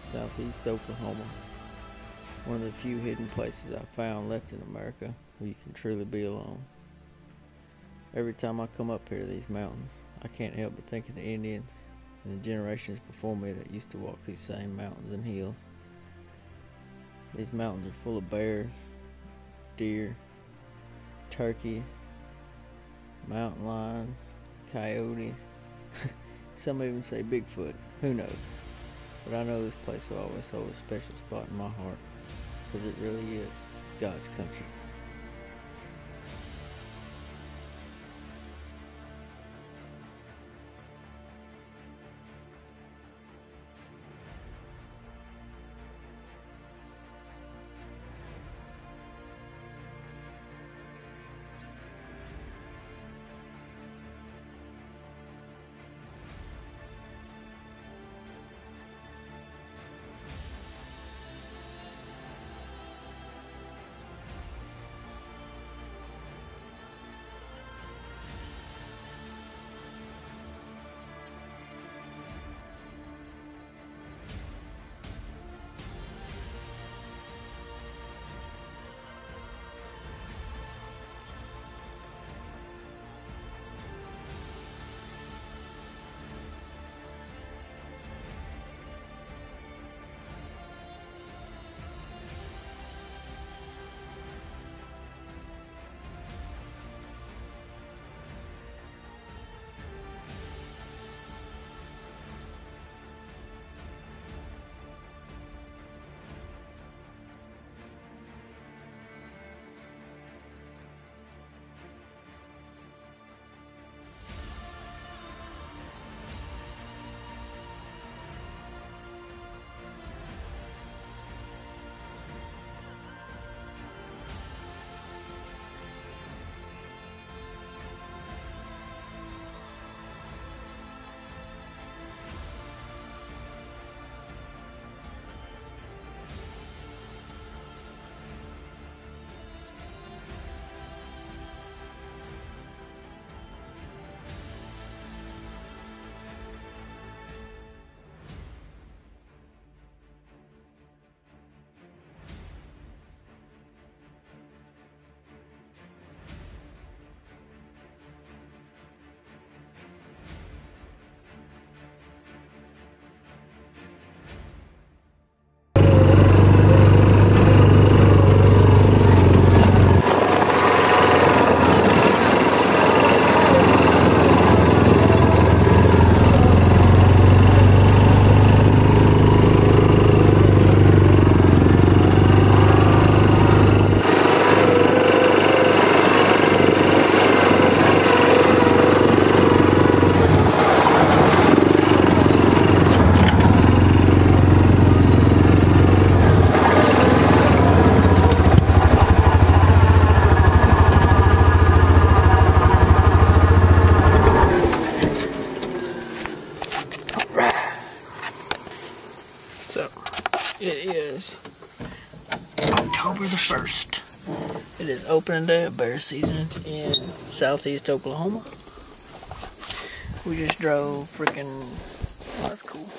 southeast Oklahoma. One of the few hidden places I found left in America where you can truly be alone. Every time I come up here to these mountains, I can't help but think of the Indians and the generations before me that used to walk these same mountains and hills. These mountains are full of bears, deer, turkeys, mountain lions, coyotes. Some even say Bigfoot. Who knows? But I know this place will always hold a special spot in my heart, because it really is God's country. So, it is October the 1st. It is opening day of bear season in southeast Oklahoma. We just drove freaking, oh, that's cool.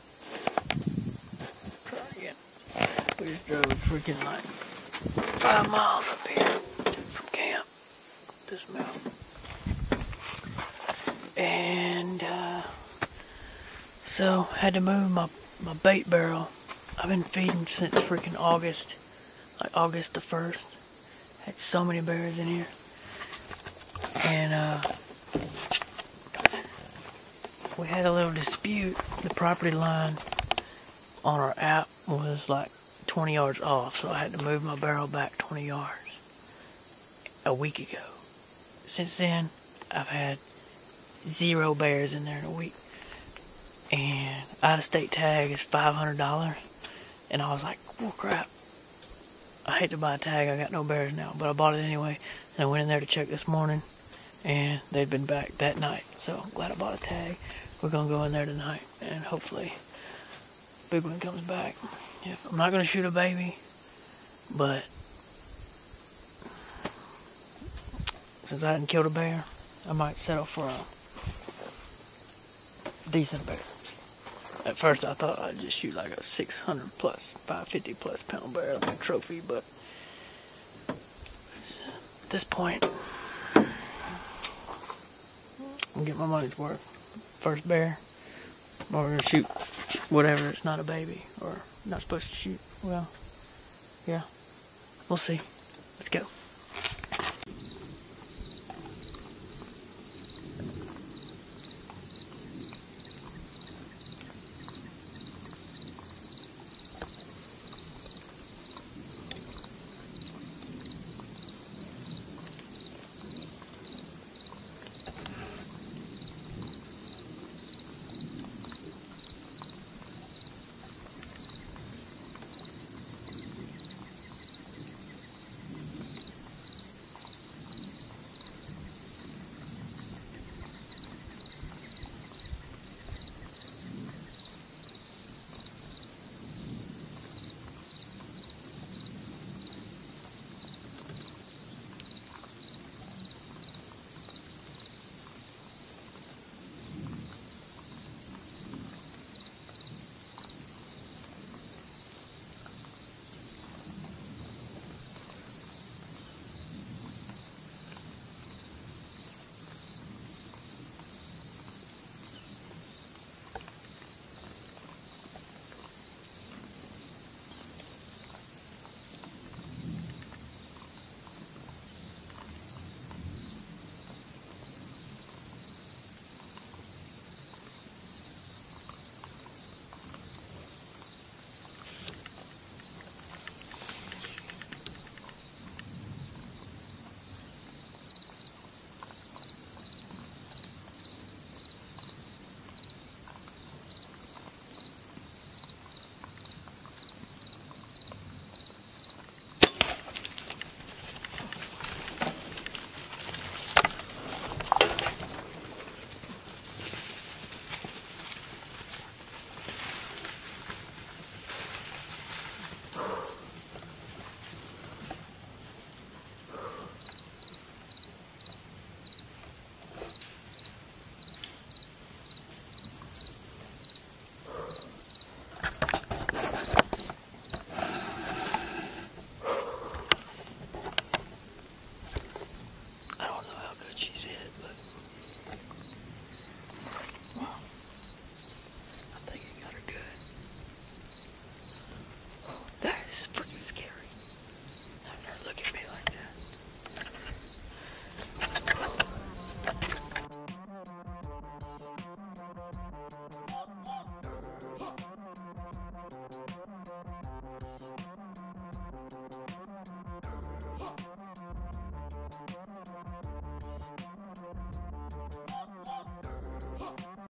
Try again. We just drove freaking like 5 miles up here from camp, this mountain. And, so had to move my bait barrel. I've been feeding since freaking August, like August the 1st. Had so many bears in here. And we had a little dispute. The property line on our app was like 20 yards off, so I had to move my barrel back 20 yards a week ago. Since then, I've had 0 bears in there in a week. And out-of-state tag is $500. And I was like, oh crap. I hate to buy a tag, I got no bears now. But I bought it anyway. And I went in there to check this morning. And they'd been back that night. So I'm glad I bought a tag. We're going to go in there tonight. And hopefully, big one comes back. Yeah, I'm not going to shoot a baby. But since I hadn't killed a bear, I might settle for a decent bear. At first I thought I'd just shoot like a 600 plus, 550 plus pound bear like a trophy, but at this point, I'm getting my money's worth. First bear, or we're gonna shoot whatever, it's not a baby, or not supposed to shoot. Well, yeah, we'll see. Let's go.